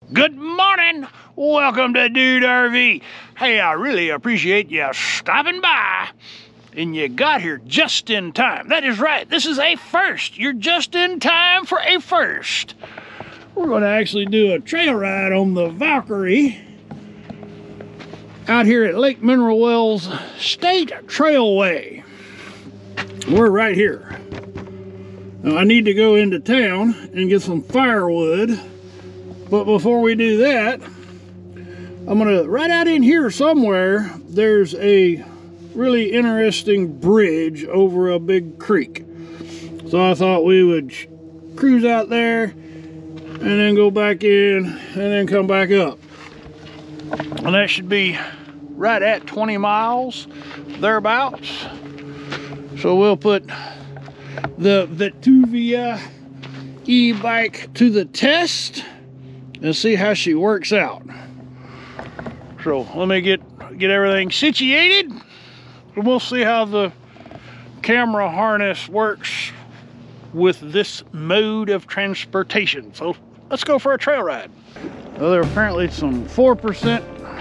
Good morning. Welcome to Dude RV. Hey, I really appreciate you stopping by. And you got here just in time. That is right. This is a first. You're just in time for a first. We're going to actually do a trail ride on the Valkyrie out here at Lake Mineral Wells State Trailway. We're right here. Now, I need to go into town and get some firewood. But before we do that, I'm gonna, right out in here somewhere, there's a really interesting bridge over a big creek. So I thought we would cruise out there and then go back in and then come back up. And that should be right at 20 miles, thereabouts. So we'll put the Vetuvia e-bike to the test and see how she works out. So let me get everything situated, and we'll see how the camera harness works with this mode of transportation. So let's go for a trail ride. Well, there are apparently some 4%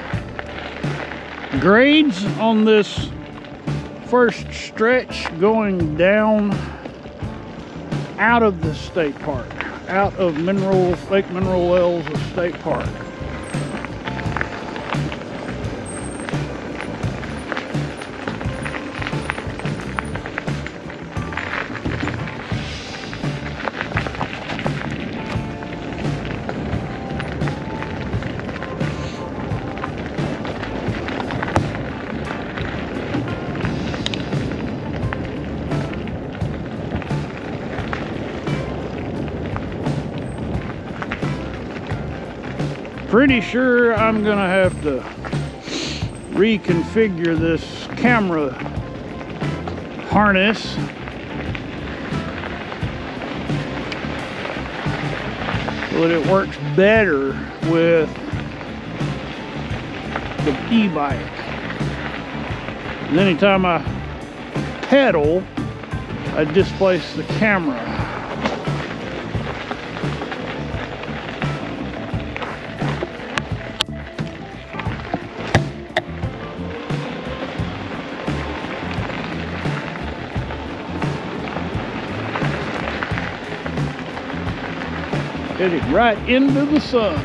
grades on this first stretch going down out of the state park, out of Lake Mineral Wells State Park. Pretty sure I'm gonna have to reconfigure this camera harness so that it works better with the e-bike. And anytime I pedal, I displace the camera. Headed right into the sun.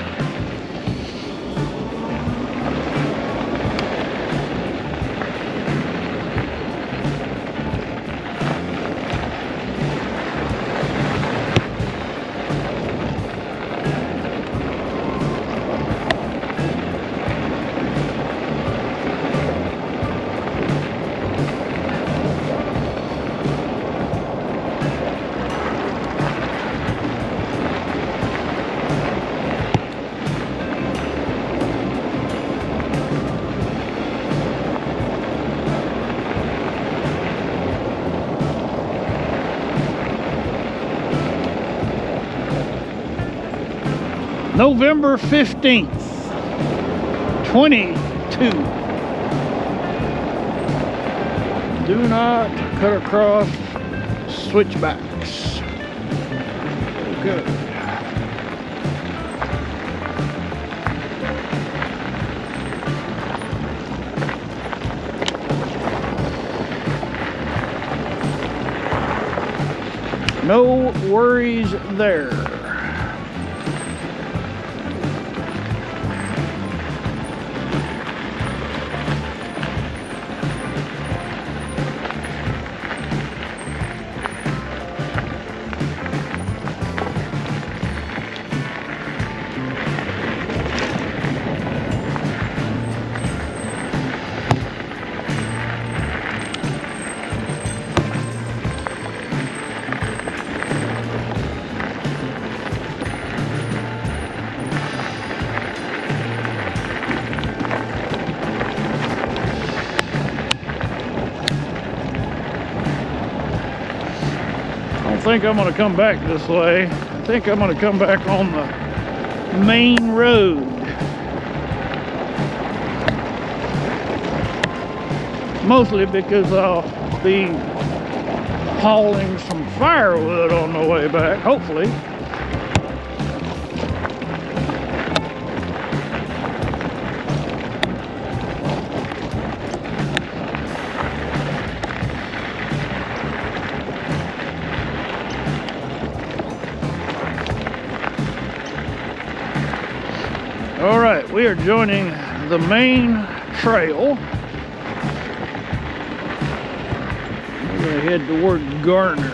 November 15th, 22. Do not cut across switchbacks. Good. No worries there. I think I'm going to come back this way. I think I'm going to come back on the main road. Mostly because I'll be hauling some firewood on the way back, hopefully. All right, we are joining the main trail. We're gonna head toward Garner.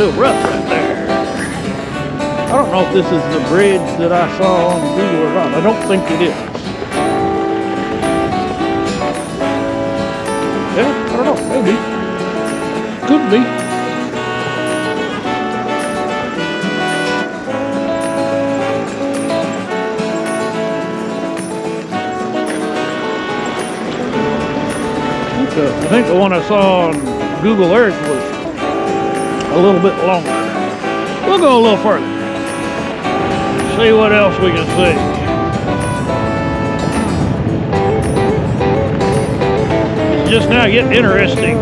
little rough right there. I don't know if this is the bridge that I saw on Google or not. I don't think it is. Yeah, I don't know. Maybe. Could be. I think the one I saw on Google Earth was a little bit longer. We'll go a little further. See what else we can see. It's just now getting interesting.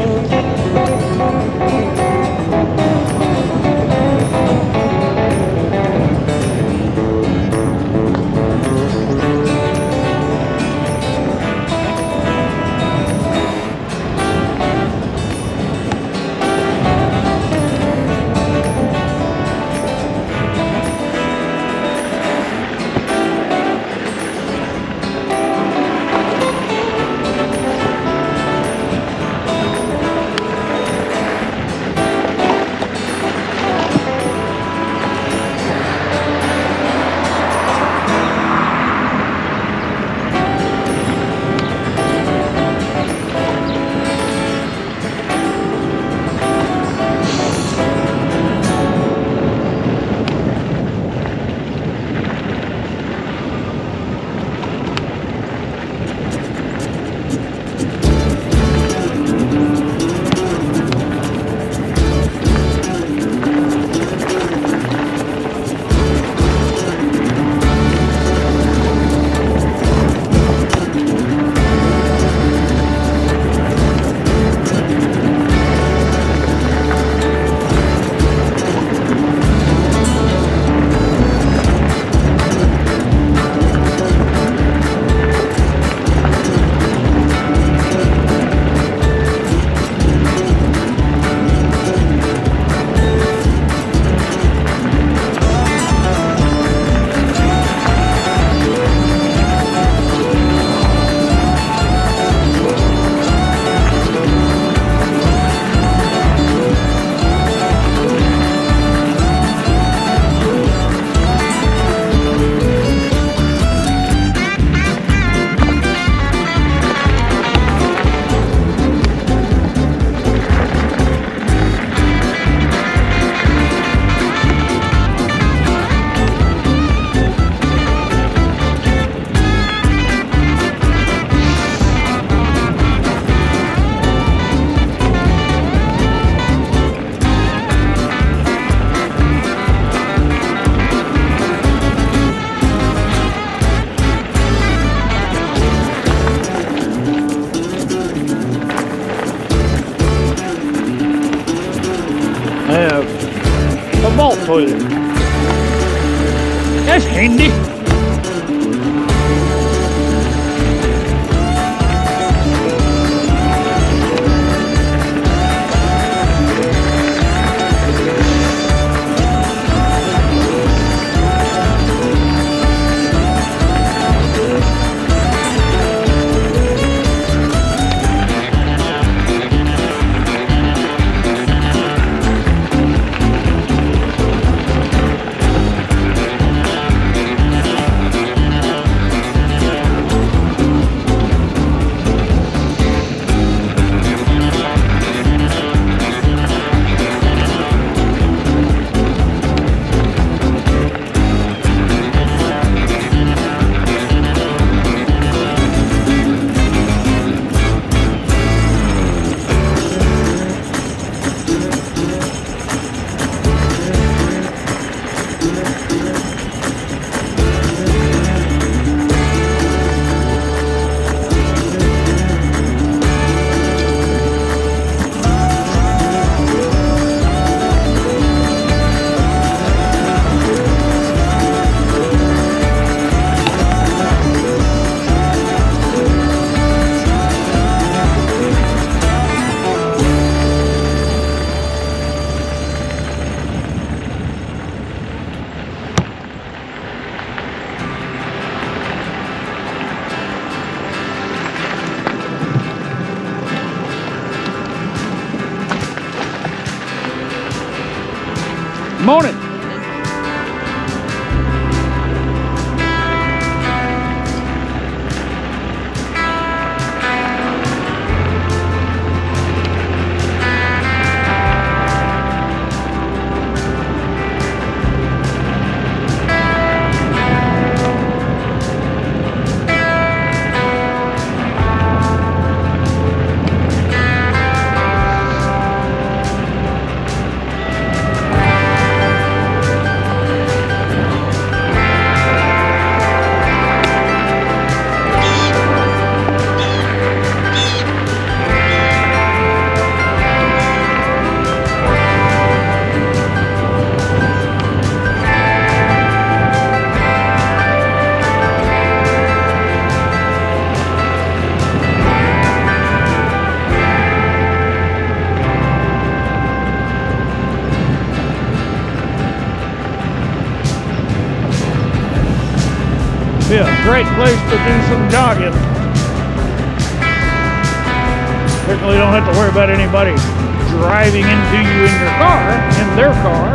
Toilet. That's handy. Morning. Be a great place to do some jogging. Certainly don't have to worry about anybody driving into you in your car, in their car.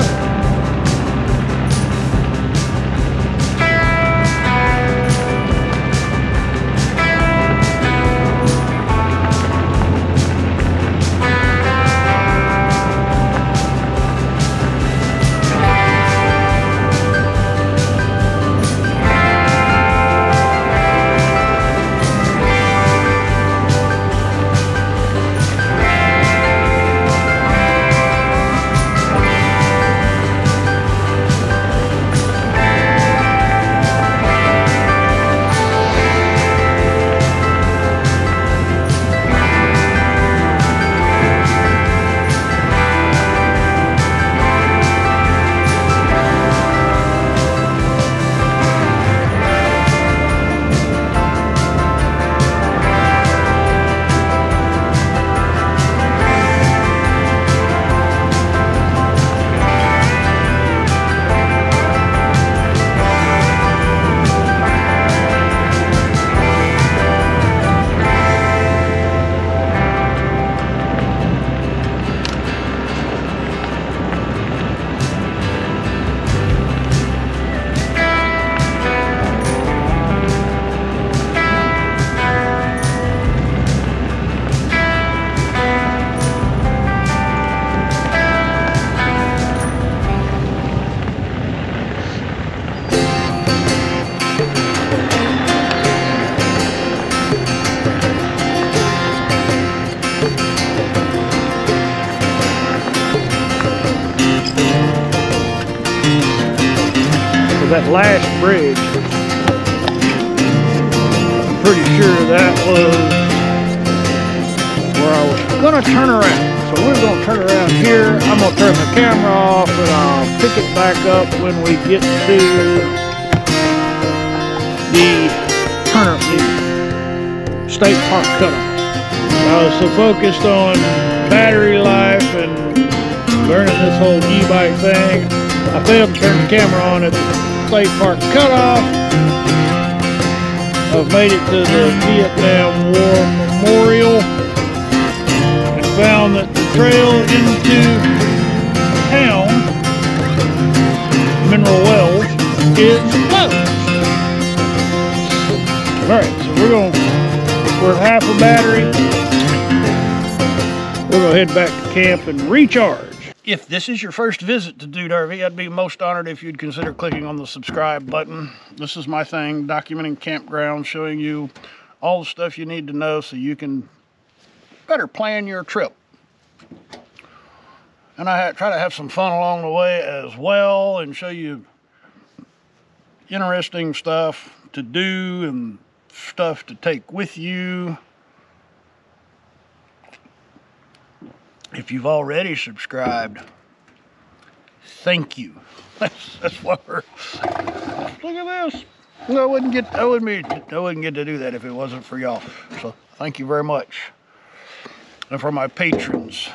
That last bridge, I'm pretty sure that was where I was gonna turn around. So we're gonna turn around here. I'm gonna turn the camera off and I'll pick it back up when we get to the state park cutoff. I was so focused on battery life and learning this whole e-bike thing, I failed to turn the camera on at the state park cutoff. I've made it to the Vietnam War Memorial and found that the trail into town, Mineral Wells, is closed. Alright, so we're at half a battery. We're gonna head back to camp and recharge. If this is your first visit to Dude RV, I'd be most honored if you'd consider clicking on the subscribe button. This is my thing, documenting campground, showing you all the stuff you need to know so you can better plan your trip. And I try to have some fun along the way as well and show you interesting stuff to do and stuff to take with you. If you've already subscribed, thank you. That's what we're. Look at this. I wouldn't get to do that if it wasn't for y'all. So thank you very much, and for my patrons,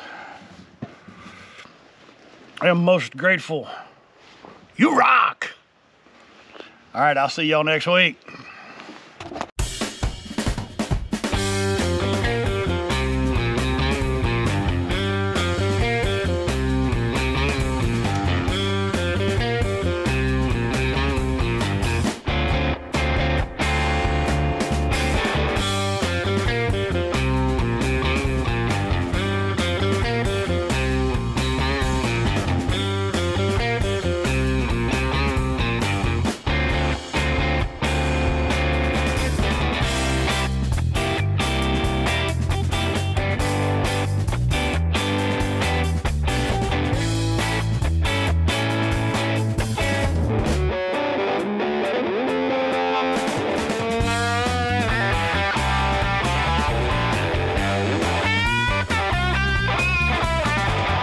I am most grateful. You rock. All right, I'll see y'all next week.